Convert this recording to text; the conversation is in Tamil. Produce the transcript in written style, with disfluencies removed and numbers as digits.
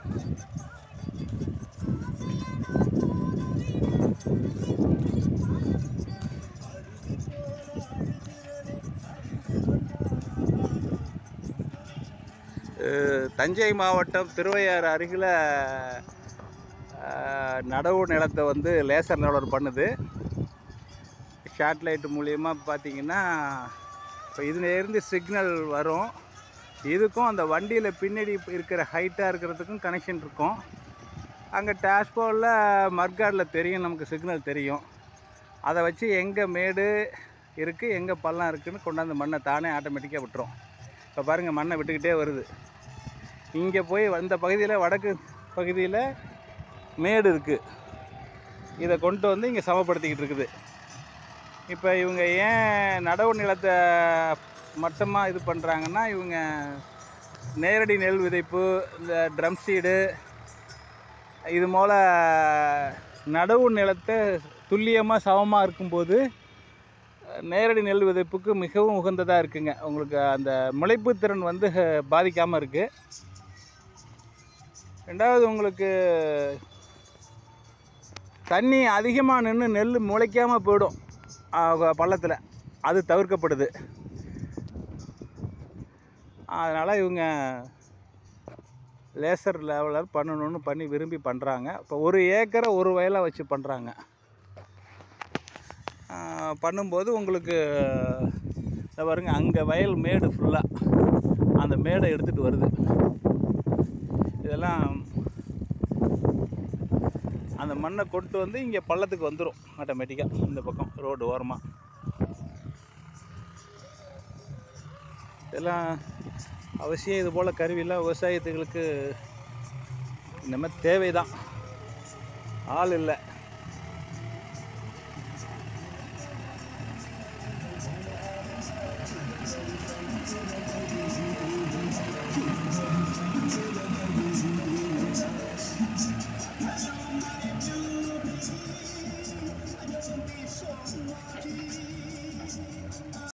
தஞ்சை மாவட்டம் திருவையாறு அருகில் நடவு நிலத்தை வந்து லேசர் லெவலர் பண்ணுது. ஷார்ட் லைட் மூலியமாக பார்த்தீங்கன்னா இப்போ இதுலேருந்து சிக்னல் வரும். இதுக்கும் அந்த வண்டியில் பின்னாடி இருக்கிற ஹைட்டாக இருக்கிறதுக்கும் கனெக்ஷன் இருக்கும். அங்கே டேஷ்போர்டில் மர்கார்டில் தெரியும், நமக்கு சிக்னல் தெரியும். அதை வச்சு எங்கே மேடு இருக்குது எங்கே பள்ளம் இருக்குதுன்னு கொண்டாந்து மண்ணை தானே ஆட்டோமேட்டிக்காக விட்டுரும். இப்போ பாருங்கள், மண்ணை விட்டுக்கிட்டே வருது. இங்கே போய் வந்த பகுதியில் வடக்கு பகுதியில் மேடு இருக்குது. இதை கொண்டு வந்து இங்கே சமப்படுத்திக்கிட்டு இருக்குது. இப்போ இவங்க ஏன் நடவு நிலத்தை மட்டமாக இது பண்ணுறாங்கன்னா, இவங்க நேரடி நெல் விதைப்பு, இந்த ட்ரம் சீடு, இது போல் நடவு நிலத்தை துல்லியமாக சமமாக இருக்கும்போது நேரடி நெல் விதைப்புக்கு மிகவும் உகந்ததாக இருக்குங்க. உங்களுக்கு அந்த முளைப்பு திறன் வந்து பாதிக்காமல் இருக்குது. ரெண்டாவது, உங்களுக்கு தண்ணி அதிகமாக நின்று நெல் முளைக்காமல் போயிடும் பள்ளத்தில், அது தவிர்க்கப்படுது. அதனால் இவங்க லேசர் லெவலர் பண்ணணுன்னு பண்ணி விரும்பி பண்ணுறாங்க. இப்போ 1 ஏக்கரை 1 வயலாக வச்சு பண்ணுறாங்க. பண்ணும்போது உங்களுக்கு பாருங்க, அங்கே வயல் மேடு ஃபுல்லாக அந்த மேடை எடுத்துகிட்டு வருது. இதெல்லாம் அந்த மண்ணை கொண்டு வந்து இங்கே பள்ளத்துக்கு வந்துடும் ஆட்டோமேட்டிக்காக. இந்த பக்கம் ரோடு ஓரமாக இதெல்லாம் அவசியம். இது போல் கருவிலாம் விவசாயத்துகளுக்கு இந்த மாதிரி தேவை தான். ஆள் இல்லை.